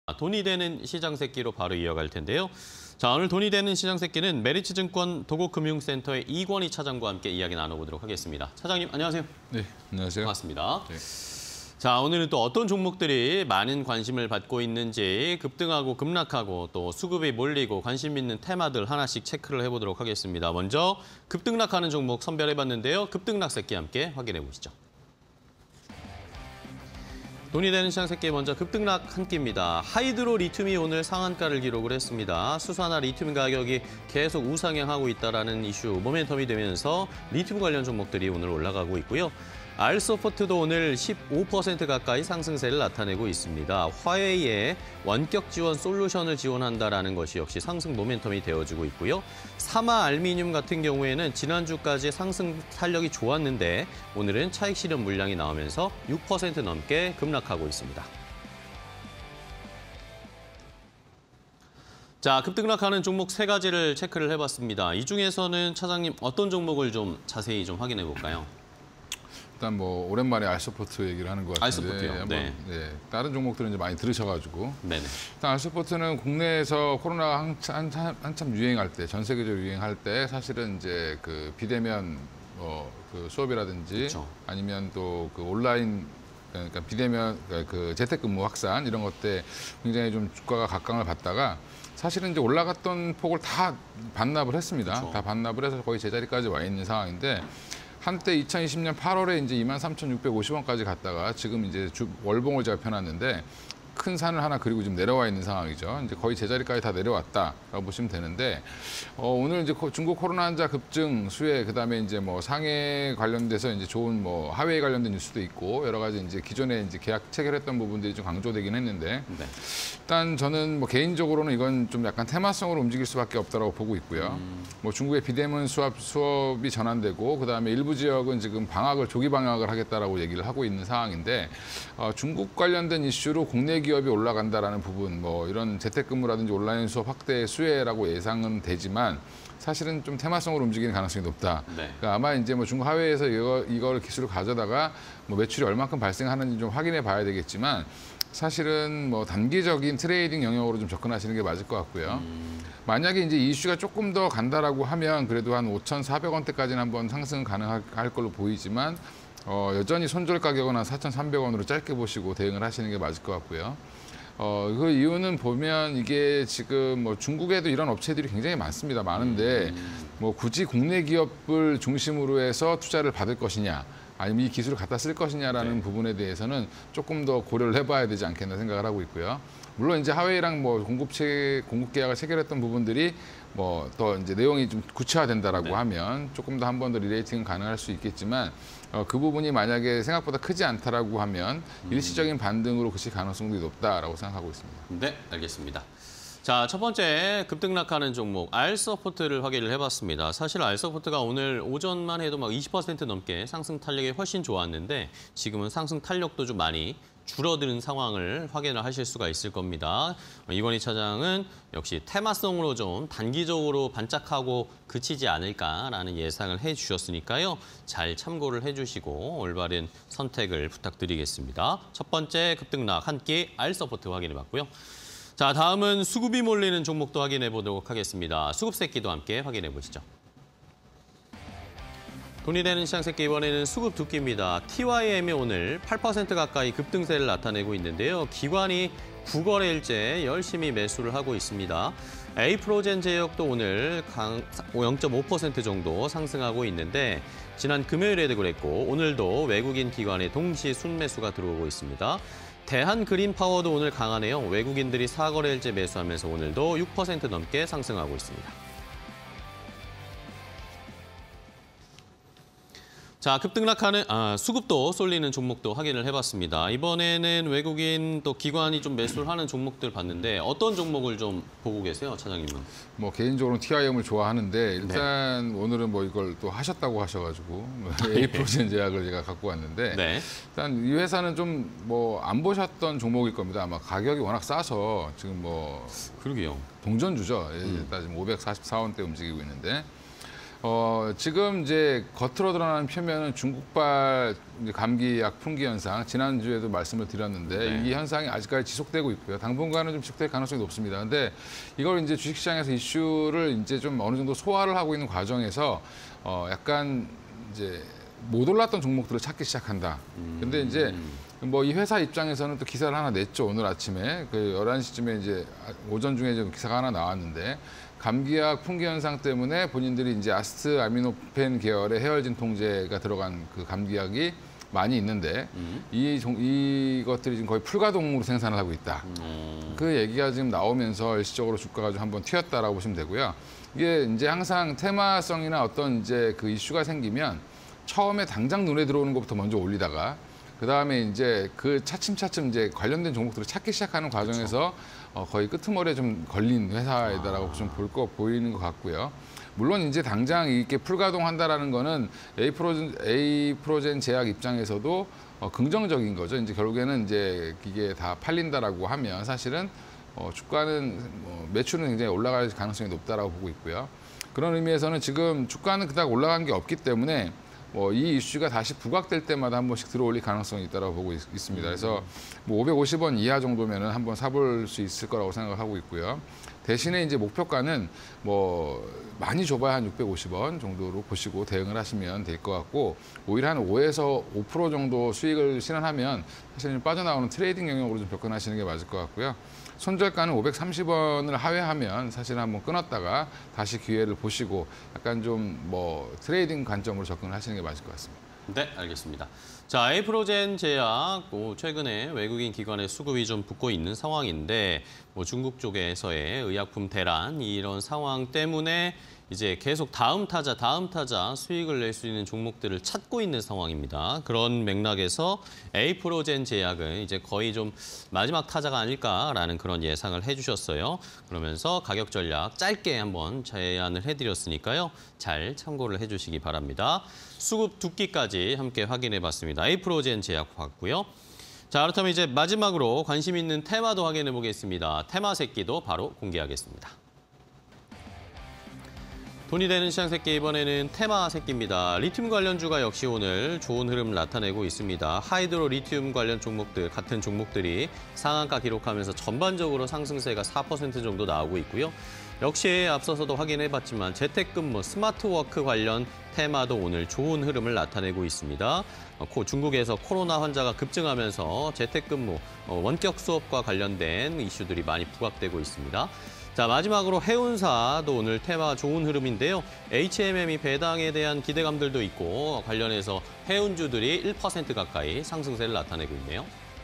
돈이 되는 시장 새끼로 바로 이어갈 텐데요. 자, 오늘 돈이 되는 시장 새끼는 메리츠증권 도곡금융센터의 이권희 차장과 함께 이야기 나눠보도록 하겠습니다. 차장님, 안녕하세요. 네, 안녕하세요. 반갑습니다. 네. 자, 오늘은 또 어떤 종목들이 많은 관심을 받고 있는지 급등하고 급락하고 또 수급이 몰리고 관심 있는 테마들 하나씩 체크를 해보도록 하겠습니다. 먼저 급등락하는 종목 선별해봤는데요. 급등락 새끼 함께 확인해 보시죠. 돈이 되는 시장 새끼 먼저 급등락 한 끼입니다. 하이드로 리튬이 오늘 상한가를 기록을 했습니다. 수산화 리튬 가격이 계속 우상향하고 있다는 이슈 모멘텀이 되면서 리튬 관련 종목들이 오늘 올라가고 있고요. 알소프트도 오늘 15% 가까이 상승세를 나타내고 있습니다. 화웨이에 원격 지원 솔루션을 지원한다는 것이 역시 상승 모멘텀이 되어주고 있고요. 사마 알미늄 같은 경우에는 지난주까지 상승 탄력이 좋았는데 오늘은 차익 실현 물량이 나오면서 6% 넘게 급락하고 있습니다. 자, 급등락하는 종목 세 가지를 체크를 해봤습니다. 이 중에서는 차장님 어떤 종목을 좀 자세히 좀 확인해 볼까요? 일단 뭐 오랜만에 알소프트 얘기를 하는 것 같은데 알소프트요. 네. 다른 종목들은 이제 많이 들으셔가지고 네네. 일단 알소프트는 국내에서 코로나가 한참 유행할 때, 전 세계적으로 유행할 때 사실은 이제 그 비대면 그 수업이라든지 그렇죠. 아니면 또 그 온라인 그러니까 비대면 그 재택근무 확산 이런 것 때 굉장히 좀 주가가 각광을 받다가 사실은 이제 올라갔던 폭을 다 반납을 했습니다. 그렇죠. 다 반납을 해서 거의 제자리까지 와 있는 상황인데. 한때 2020년 8월에 이제 23,650원까지 갔다가 지금 이제 월봉을 제가 펴놨는데 큰 산을 하나 그리고 지금 내려와 있는 상황이죠. 이제 거의 제자리까지 다 내려왔다라고 보시면 되는데 오늘 이제 중국 코로나 환자 급증 수혜 그다음에 이제 뭐 상해 관련돼서 이제 좋은 뭐 하웨이 관련된 뉴스도 있고 여러 가지 이제 기존에 이제 계약 체결했던 부분들이 좀 강조되긴 했는데 네. 일단 저는 뭐 개인적으로는 이건 좀 약간 테마성으로 움직일 수밖에 없다라고 보고 있고요. 뭐 중국의 비대면 수업이 전환되고 그다음에 일부 지역은 지금 조기 방학을 하겠다라고 얘기를 하고 있는 상황인데 중국 관련된 이슈로 국내 기업이 올라간다라는 부분, 뭐 이런 재택근무라든지 온라인 수업 확대 수혜라고 예상은 되지만 사실은 좀 테마성으로 움직이는 가능성이 높다. 네. 그러니까 아마 이제 뭐 중국 하회에서 이걸 기술을 가져다가 뭐 매출이 얼마큼 발생하는지 좀 확인해 봐야 되겠지만 사실은 뭐 단기적인 트레이딩 영역으로 좀 접근하시는 게 맞을 것 같고요. 만약에 이제 이슈가 조금 더 간다라고 하면 그래도 한 5,400원대까지는 한번 상승 가능할 걸로 보이지만 여전히 손절 가격은 한 4,300원으로 짧게 보시고 대응을 하시는 게 맞을 것 같고요. 그 이유는 보면 이게 지금 뭐 중국에도 이런 업체들이 굉장히 많습니다. 많은데 뭐 굳이 국내 기업을 중심으로 해서 투자를 받을 것이냐 아니면 이 기술을 갖다 쓸 것이냐라는 부분에 대해서는 조금 더 고려를 해봐야 되지 않겠나 생각을 하고 있고요. 물론 이제 하웨이랑 뭐 공급 계약을 체결했던 부분들이 뭐 더 이제 내용이 좀 구체화된다라고 하면 조금 더 한 번 더 리레이팅은 가능할 수 있겠지만 그 부분이 만약에 생각보다 크지 않다라고 하면 일시적인 반등으로 그칠 가능성도 높다라고 생각하고 있습니다. 네, 알겠습니다. 자, 첫 번째 급등락하는 종목 알소프트를 확인을 해봤습니다. 사실 알소프트가 오늘 오전만 해도 막 20% 넘게 상승 탄력이 훨씬 좋았는데 지금은 상승 탄력도 좀 많이 줄어드는 상황을 확인을 하실 수가 있을 겁니다. 이권희 차장은 역시 테마성으로 좀 단기적으로 반짝하고 그치지 않을까라는 예상을 해주셨으니까요. 잘 참고를 해주시고 올바른 선택을 부탁드리겠습니다. 첫 번째 급등락 한 끼 알소프트 확인해봤고요. 자, 다음은 수급이 몰리는 종목도 확인해 보도록 하겠습니다. 수급 새끼도 함께 확인해 보시죠. 돈이 되는 시장 새끼 이번에는 수급 두 끼입니다. TYM이 오늘 8% 가까이 급등세를 나타내고 있는데요. 기관이 9거래일째 열심히 매수를 하고 있습니다. 에이프로젠 제약도 오늘 0.5% 정도 상승하고 있는데 지난 금요일에도 그랬고 오늘도 외국인 기관의 동시 순매수가 들어오고 있습니다. 대한그린파워도 오늘 강하네요. 외국인들이 4거래일째 매수하면서 오늘도 6% 넘게 상승하고 있습니다. 자, 급등락하는 수급도 쏠리는 종목도 확인을 해봤습니다. 이번에는 외국인 또 기관이 좀 매수를 하는 종목들 봤는데 어떤 종목을 좀 보고 계세요, 차장님은? 뭐 개인적으로는 TIM을 좋아하는데 일단 오늘은 뭐 이걸 또 하셨다고 하셔가지고 에이프로젠 제약을 제가 갖고 왔는데 일단 이 회사는 좀 뭐 안 보셨던 종목일 겁니다. 아마 가격이 워낙 싸서 지금 뭐 그러게요. 동전주죠. 일단 지금 544원대 움직이고 있는데 지금 이제 겉으로 드러나는 표면은 중국발 이제 감기약 풍기 현상, 지난주에도 말씀을 드렸는데 네. 이 현상이 아직까지 지속되고 있고요. 당분간은 좀 지속될 가능성이 높습니다. 근데 이걸 이제 주식시장에서 이슈를 이제 좀 어느 정도 소화를 하고 있는 과정에서 약간 이제 못 올랐던 종목들을 찾기 시작한다. 근데 이제 뭐 이 회사 입장에서는 또 기사를 하나 냈죠. 오늘 아침에 그 11시쯤에 이제 오전 중에 좀 기사가 하나 나왔는데 감기약 풍기 현상 때문에 본인들이 이제 아스트 아미노펜 계열의 해열진 통제가 들어간 그 감기약이 많이 있는데 이것들이 지금 거의 풀가동으로 생산을 하고 있다. 그 얘기가 지금 나오면서 일시적으로 주가가 좀 한번 튀었다라고 보시면 되고요. 이게 이제 항상 테마성이나 어떤 이제 그 이슈가 생기면 처음에 당장 눈에 들어오는 것부터 먼저 올리다가 그다음에 이제 그 차츰차츰 이제 관련된 종목들을 찾기 시작하는 과정에서 거의 끄트머리에 좀 걸린 회사이다라고 좀 보이는 것 같고요. 물론 이제 당장 이렇게 풀가동한다라는 거는 에이프로젠 제약 입장에서도 긍정적인 거죠. 이제 결국에는 이제 이게 다 팔린다라고 하면 사실은 주가는 매출은 굉장히 올라갈 가능성이 높다라고 보고 있고요. 그런 의미에서는 지금 주가는 그닥 올라간 게 없기 때문에 이 이슈가 다시 부각될 때마다 한 번씩 들어올릴 가능성이 있다고 보고 있습니다. 그래서 550원 이하 정도면은 한번 사볼 수 있을 거라고 생각을 하고 있고요. 대신에 이제 목표가는 많이 좁아야 한 650원 정도로 보시고 대응을 하시면 될 것 같고 오히려 한 5에서 5% 정도 수익을 실현하면 사실 빠져나오는 트레이딩 영역으로 좀 접근하시는 게 맞을 것 같고요. 손절가는 530원을 하회하면 사실 한번 끊었다가 다시 기회를 보시고 약간 좀 트레이딩 관점으로 접근을 하시는 게 맞을 것 같습니다. 네, 알겠습니다. 자, 에이프로젠 제약 최근에 외국인 기관의 수급이 좀 붙고 있는 상황인데 중국 쪽에서의 의약품 대란 이런 상황 때문에 이제 계속 다음 타자 수익을 낼 수 있는 종목들을 찾고 있는 상황입니다. 그런 맥락에서 에이프로젠 제약은 이제 거의 좀 마지막 타자가 아닐까라는 그런 예상을 해주셨어요. 그러면서 가격 전략 짧게 한번 제안을 해드렸으니까요. 잘 참고를 해주시기 바랍니다. 수급 두기까지 함께 확인해봤습니다. 에이프로젠 제약 봤고요. 자, 그렇다면 이제 마지막으로 관심 있는 테마도 확인해 보겠습니다. 테마 새끼도 바로 공개하겠습니다. 돈이 되는 시장 새끼 이번에는 테마 새끼입니다. 리튬 관련주가 역시 오늘 좋은 흐름 나타내고 있습니다. 하이드로 리튬 관련 종목들, 같은 종목들이 상한가 기록하면서 전반적으로 상승세가 4% 정도 나오고 있고요. 역시 앞서서도 확인해봤지만 재택근무, 스마트워크 관련 테마도 오늘 좋은 흐름을 나타내고 있습니다. 중국에서 코로나 환자가 급증하면서 재택근무, 원격 수업과 관련된 이슈들이 많이 부각되고 있습니다. 자, 마지막으로 해운사도 오늘 테마 좋은 흐름인데요. HMM이 배당에 대한 기대감들도 있고 관련해서 해운주들이 1% 가까이 상승세를 나타내고 있네요.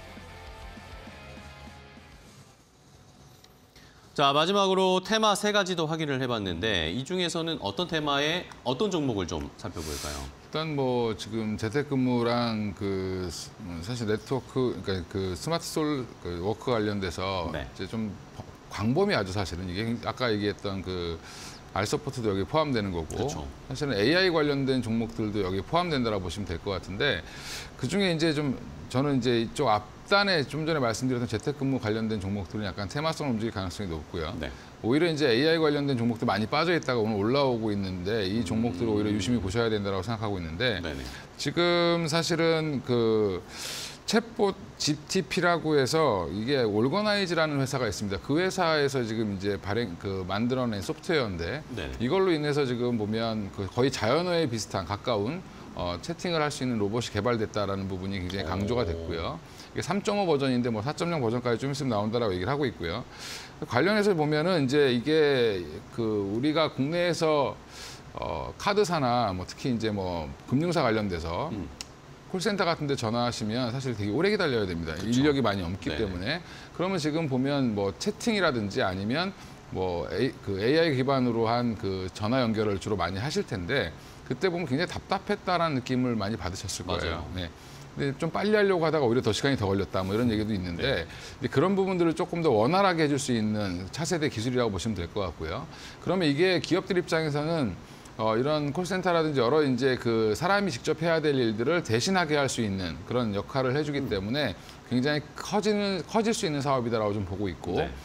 자, 마지막으로 테마 3가지도 확인을 해봤는데 이 중에서는 어떤 테마에 어떤 종목을 좀 살펴볼까요? 일단 지금 재택근무랑 사실 네트워크 그러니까 그 스마트 워크 관련돼서 네. 이제 좀 광범위 하죠. 사실은 이게 아까 얘기했던 알서포트도 여기 포함되는 거고 그렇죠. 사실은 AI 관련된 종목들도 여기 포함된다라고 보시면 될 것 같은데 그중에 이제 저는 이제 이쪽 앞단에 좀 전에 말씀드렸던 재택근무 관련된 종목들은 약간 테마성을 움직일 가능성이 높고요. 네. 오히려 이제 AI 관련된 종목들 많이 빠져 있다가 오늘 올라오고 있는데 이 종목들을 오히려 유심히 보셔야 된다고 생각하고 있는데 네네. 지금 사실은 챗봇 GTP라고 해서 이게 올거나이즈라는 회사가 있습니다. 그 회사에서 지금 이제 만들어낸 소프트웨어인데 네네. 이걸로 인해서 지금 보면 거의 자연어에 비슷한 가까운 채팅을 할 수 있는 로봇이 개발됐다라는 부분이 굉장히 강조가 됐고요. 이게 3.5 버전인데 4.0 버전까지 좀 있으면 나온다라고 얘기를 하고 있고요. 관련해서 보면은 이제 이게 우리가 국내에서 카드사나 특히 이제 금융사 관련돼서 콜센터 같은 데 전화하시면 사실 되게 오래 기다려야 됩니다. 그쵸. 인력이 많이 없기 네네. 때문에. 그러면 지금 보면 채팅이라든지 아니면 AI 기반으로 한 전화 연결을 주로 많이 하실 텐데 그때 보면 굉장히 답답했다라는 느낌을 많이 받으셨을 거예요. 맞아요. 네. 근데 좀 빨리 하려고 하다가 오히려 더 시간이 더 걸렸다 이런 얘기도 있는데 네. 그런 부분들을 조금 더 원활하게 해줄 수 있는 차세대 기술이라고 보시면 될 것 같고요. 그러면 이게 기업들 입장에서는 이런 콜센터라든지 여러 이제 사람이 직접 해야 될 일들을 대신하게 할 수 있는 그런 역할을 해주기 때문에 굉장히 커질 수 있는 사업이다라고 좀 보고 있고 네.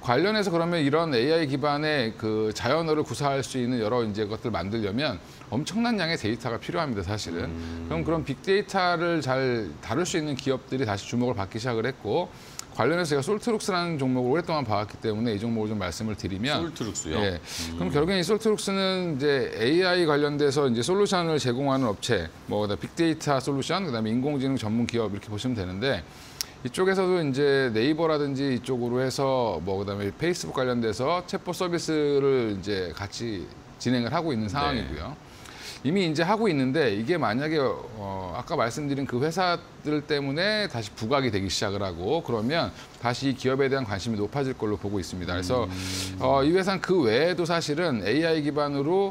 관련해서 그러면 이런 AI 기반의 그 자연어를 구사할 수 있는 여러 이제 것들 만들려면 엄청난 양의 데이터가 필요합니다, 사실은. 그럼 그런 빅데이터를 잘 다룰 수 있는 기업들이 다시 주목을 받기 시작을 했고, 관련해서 제가 솔트룩스라는 종목을 오랫동안 봐왔기 때문에 이 종목을 좀 말씀을 드리면, 솔트룩스요? 예. 그럼 결국엔 이 솔트룩스는 이제 AI 관련돼서 이제 솔루션을 제공하는 업체, 뭐 빅데이터 솔루션, 그다음에 인공지능 전문 기업 이렇게 보시면 되는데, 이쪽에서도 이제 네이버라든지 이쪽으로 해서 뭐 그다음에 페이스북 관련돼서 챗봇 서비스를 이제 같이 진행을 하고 있는 상황이고요. 이미 이제 하고 있는데 이게 만약에 아까 말씀드린 그 회사들 때문에 다시 부각이 되기 시작을 하고 그러면 다시 이 기업에 대한 관심이 높아질 걸로 보고 있습니다. 그래서 이 회사는 그 외에도 사실은 AI 기반으로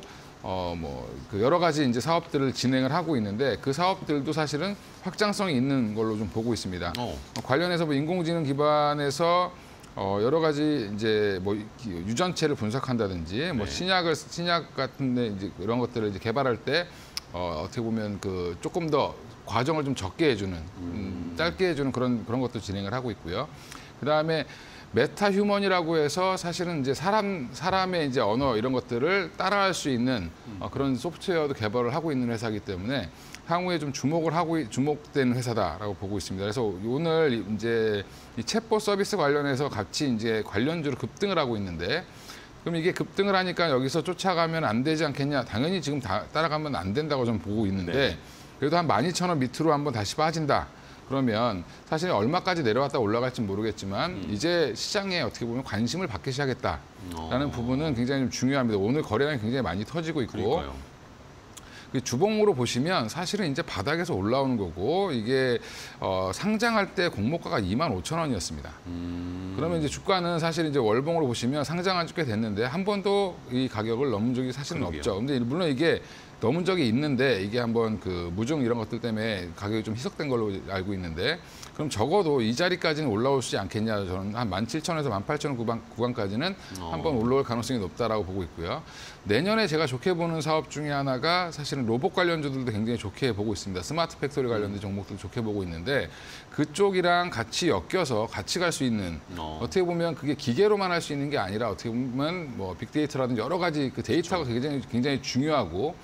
그 여러 가지 이제 사업들을 진행을 하고 있는데 그 사업들도 사실은 확장성이 있는 걸로 좀 보고 있습니다. 관련해서 뭐 인공지능 기반에서 여러 가지 이제 뭐 유전체를 분석한다든지 뭐 신약 같은데 이제 이런 것들을 이제 개발할 때 어떻게 보면 그 조금 더 과정을 좀 적게 해주는 짧게 해주는 그런 것도 진행을 하고 있고요. 그 다음에 메타 휴먼이라고 해서 사실은 이제 사람의 이제 언어 이런 것들을 따라할 수 있는 그런 소프트웨어도 개발을 하고 있는 회사이기 때문에 향후에 좀 주목된 회사다라고 보고 있습니다. 그래서 오늘 이제 이 챗봇 서비스 관련해서 같이 이제 관련주로 급등을 하고 있는데 그럼 이게 급등을 하니까 여기서 쫓아가면 안 되지 않겠냐? 당연히 지금 따라가면 안 된다고 좀 보고 있는데 그래도 한 12,000원 밑으로 한번 다시 빠진다. 그러면 사실 얼마까지 내려왔다 올라갈지 모르겠지만 이제 시장에 어떻게 보면 관심을 받기 시작했다라는 부분은 굉장히 좀 중요합니다. 오늘 거래량이 굉장히 많이 터지고 있고 그러니까요. 주봉으로 보시면 사실은 이제 바닥에서 올라오는 거고 이게 상장할 때 공모가가 25,000원이었습니다. 그러면 이제 주가는 사실 이제 월봉으로 보시면 상장한 지 꽤 됐는데 한 번도 이 가격을 넘은 적이 사실은 그러게요. 없죠. 근데 물론 이게 넘은 적이 있는데 이게 한번 그 무중 이런 것들 때문에 가격이 좀 희석된 걸로 알고 있는데 그럼 적어도 이 자리까지는 올라오지 않겠냐. 저는 한 17,000원에서 18,000원 구간까지는 한번 올라올 가능성이 높다라고 보고 있고요. 내년에 제가 좋게 보는 사업 중에 하나가 사실은 로봇 관련주들도 굉장히 좋게 보고 있습니다. 스마트 팩토리 관련된 종목들 좋게 보고 있는데 그쪽이랑 같이 엮여서 같이 갈 수 있는 어떻게 보면 그게 기계로만 할 수 있는 게 아니라 어떻게 보면 뭐 빅데이터라든지 여러 가지 그 데이터가 굉장히 중요하고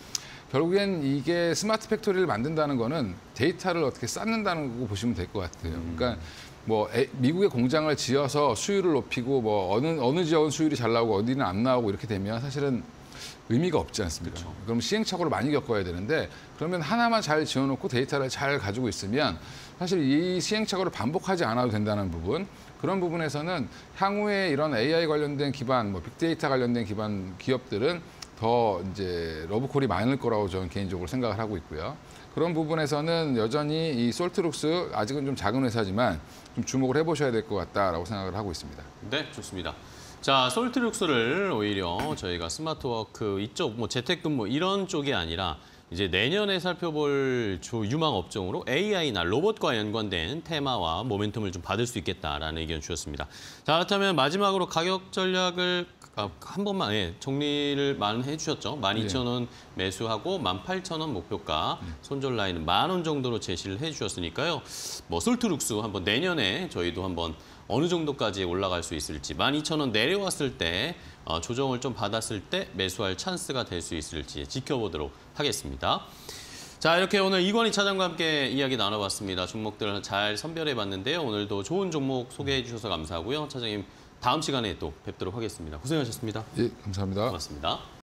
결국엔 이게 스마트 팩토리를 만든다는 거는 데이터를 어떻게 쌓는다는 거 보시면 될 것 같아요. 그러니까 뭐 미국의 공장을 지어서 수율을 높이고 뭐 어느 지역은 수율이 잘 나오고 어디는 안 나오고 이렇게 되면 사실은 의미가 없지 않습니까? 그렇죠. 그럼 시행착오를 많이 겪어야 되는데 그러면 하나만 잘 지어놓고 데이터를 잘 가지고 있으면 사실 이 시행착오를 반복하지 않아도 된다는 부분 그런 부분에서는 향후에 이런 AI 관련된 기반, 뭐 빅데이터 관련된 기반 기업들은 더 이제 러브콜이 많을 거라고 저는 개인적으로 생각을 하고 있고요. 그런 부분에서는 여전히 이 솔트룩스 아직은 좀 작은 회사지만 좀 주목을 해보셔야 될 것 같다라고 생각을 하고 있습니다. 네, 좋습니다. 자, 솔트룩스를 오히려 저희가 스마트워크 이쪽, 뭐 재택근무 이런 쪽이 아니라 이제 내년에 살펴볼 유망 업종으로 AI나 로봇과 연관된 테마와 모멘텀을 좀 받을 수 있겠다라는 의견 주셨습니다. 자, 그렇다면 마지막으로 가격 전략을 한 번만 정리를 해주셨죠. 12,000원 매수하고 18,000원 목표가 손절 라인은 10,000원 정도로 제시를 해주셨으니까요. 뭐 솔트룩스 한번 내년에 저희도 한번 어느 정도까지 올라갈 수 있을지 12,000원 내려왔을 때 조정을 좀 받았을 때 매수할 찬스가 될 수 있을지 지켜보도록 하겠습니다. 자, 이렇게 오늘 이권희 차장과 함께 이야기 나눠봤습니다. 종목들을 잘 선별해봤는데요. 오늘도 좋은 종목 소개해 주셔서 감사하고요. 차장님 다음 시간에 또 뵙도록 하겠습니다. 고생하셨습니다. 예, 감사합니다. 고맙습니다.